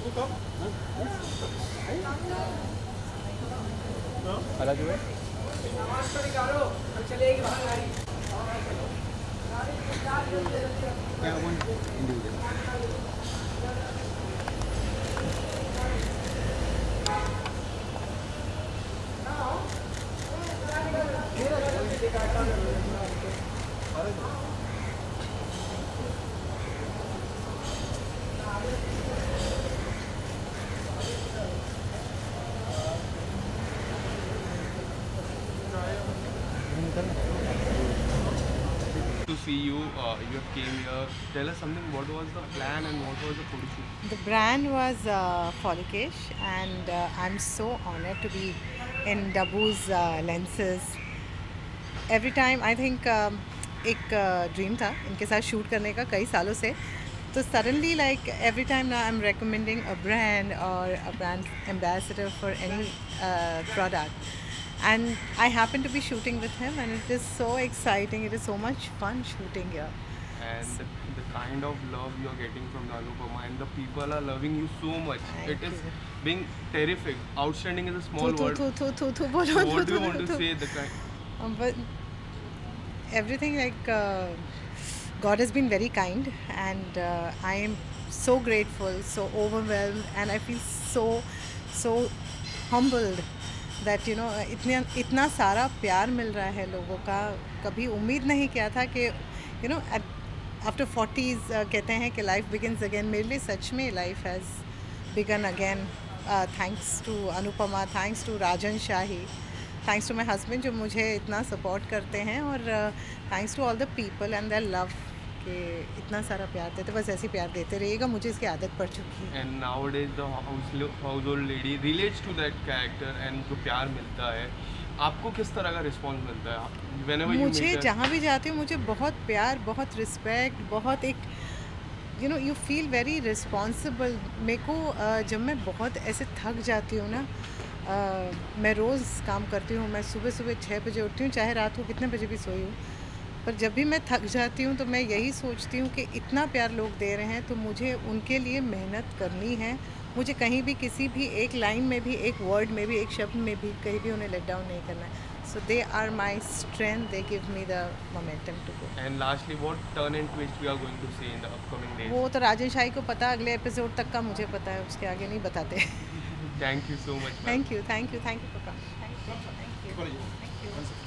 अलग है। क्या one individual. To see you, you have came here. Tell us something. What was the plan and what was the photo shoot? The brand was Folikesh, and I'm so honored to be in Dabu's lenses. Every time I think एक dream था इनके साथ shoot करने का कई सालों से, तो suddenly like every time now I'm recommending a brand or a brand ambassador for any product, and I happen to be shooting with him, and it is so exciting. It is so much fun shooting here. And the kind of love you are getting from the Anupama, and the people are loving you so much. Thank It is you. being terrific. Outstanding is a small Thu, word. thu, thu, thu, thu, bolo, What do thu, you want thu, to thu. say? The kind. But everything like God has been very kind, and I am so grateful, so overwhelmed, and I feel so humbled that इतना सारा प्यार मिल रहा है लोगों का. कभी उम्मीद नहीं किया था कि आफ्टर 40s कहते हैं कि लाइफ बिगिनस अगेन. मेरे लिए सच में life has begun again, thanks to Anupama, thanks to Rajan Shahi, thanks to my husband जो मुझे इतना सपोर्ट करते हैं, और thanks to all the people and their love कि इतना सारा प्यार देते. बस ऐसे प्यार देते रहिएगा, मुझे इसकी आदत पड़ चुकी है. And nowadays the household lady relates to that character, and जो प्यार मिलता है, आपको किस तरह का रिस्पॉन्स मिलता है? Whenever you मुझे meet her- जहाँ भी जाती हूँ मुझे बहुत प्यार, बहुत रिस्पेक्ट, बहुत एक यू फील वेरी रिस्पॉन्सिबल. मेरे को जब मैं बहुत ऐसे थक जाती हूँ ना, मैं रोज़ काम करती हूँ, मैं सुबह सुबह 6 बजे उठती हूँ, चाहे रात को कितने बजे भी सोई हूँ, पर जब भी मैं थक जाती हूँ तो मैं यही सोचती हूँ कि इतना प्यार लोग दे रहे हैं तो मुझे उनके लिए मेहनत करनी है. मुझे कहीं भी किसी भी एक लाइन में भी, एक वर्ड में भी, एक शब्द में भी कहीं भी उन्हें लेट डाउन नहीं करना है. So they are my strength, they give me the momentum to go. And lastly, what turn and twist we are going to see in the upcoming days? वो तो राजन शाही को पता, अगले एपिसोड तक का मुझे पता है, उसके आगे नहीं बताते. Thank you so much, ma'am. Thank you for coming. Thank you.